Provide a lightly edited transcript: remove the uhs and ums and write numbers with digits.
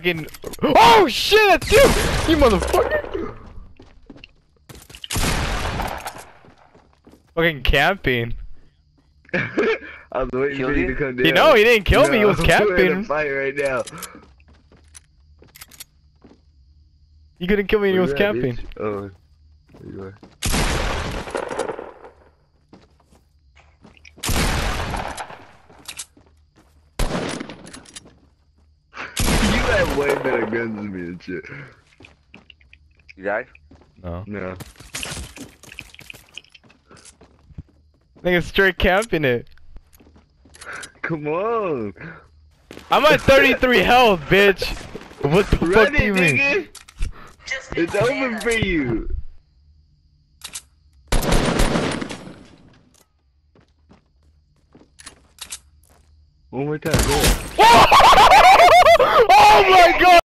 Fucking. Oh shit, that's you! You motherfucker! Fucking camping. I was waiting for you to come down. You know, he didn't kill me, he was We're in camping. a fight right now. You couldn't kill me and he was Where you at, camping. bitch? Oh, there you are. You have way better guns than me and shit. You died? No. No. Nigga straight camping it. Come on. I'm at 33 health, bitch. What the fuck Run do you it, mean? nigga. It's open for you. One more time, go. Oh my god!